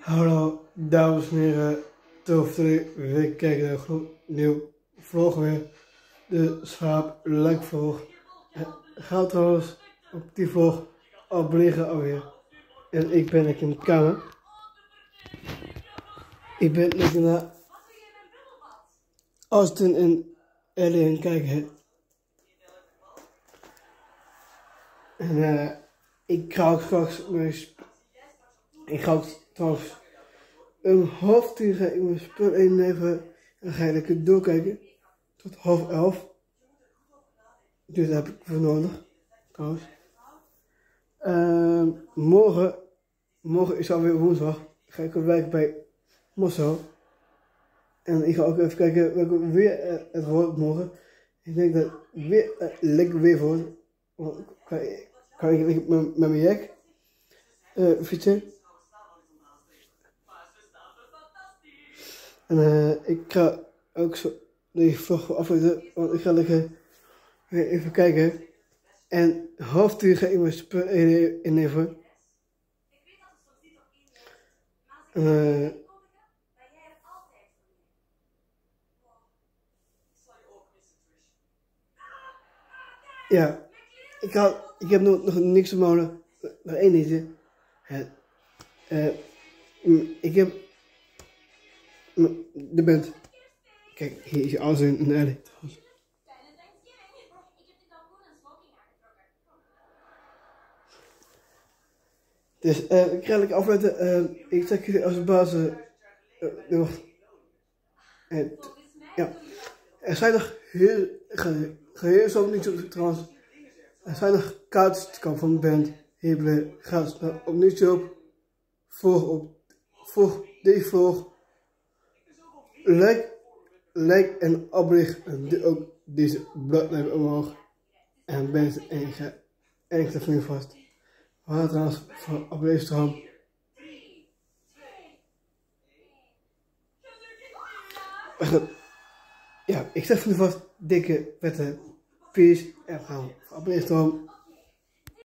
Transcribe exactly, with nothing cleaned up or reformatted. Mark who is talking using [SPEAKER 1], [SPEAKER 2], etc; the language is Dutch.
[SPEAKER 1] Hallo dames en heren, tof dat jullie weer kijken naar een gloednieuw vlog weer. De slaap-like-vlog. Ga trouwens op die vlog abonneren alweer. En ik ben lekker in de kamer. Ik ben lekker naar Austin en Ellie aan het kijken. En uh, ik ga ook straks mijn Ik ga ook trouwens een half tien ga ik mijn spul inleveren en ga je lekker doorkijken tot half elf. Dus dat heb ik voor nodig, trouwens. Uh, morgen, morgen is alweer woensdag, ga ik werken bij Mosso. En ik ga ook even kijken welke weer uh, het wordt morgen. Ik denk dat het weer uh, lekker weer wordt. Want kan, kan ik met, met mijn jack uh, fietsen. En uh, ik ga ook zo deze vlog afsluiten, want ik ga lekker weer even kijken. En half tien ga ik mijn spul inleveren. En uh, ja, ik, had, ik heb nog, nog niks te molen, nog één liedje. Uh, ik heb de band. Kijk, hier is alles in een Ellie. Dus uh, ik ga lekker afletten. Uh, ik zeg jullie als baas uh, uh, nog. Uh, ja. Er zijn nog heel, geheel zo niet zo trouwens. Er zijn nog kaartjes te kopen van de band. Hier gaat het op YouTube. Volg op, volg deze vlog. Like, like en abonneer en ook deze blad omhoog. En ben je enige, enige van je vast. We gaan trouwens voor abonneerstroom. Ja, ik zeg van je vast, dikke, vette, peace en we gaan voor abonneerstroom.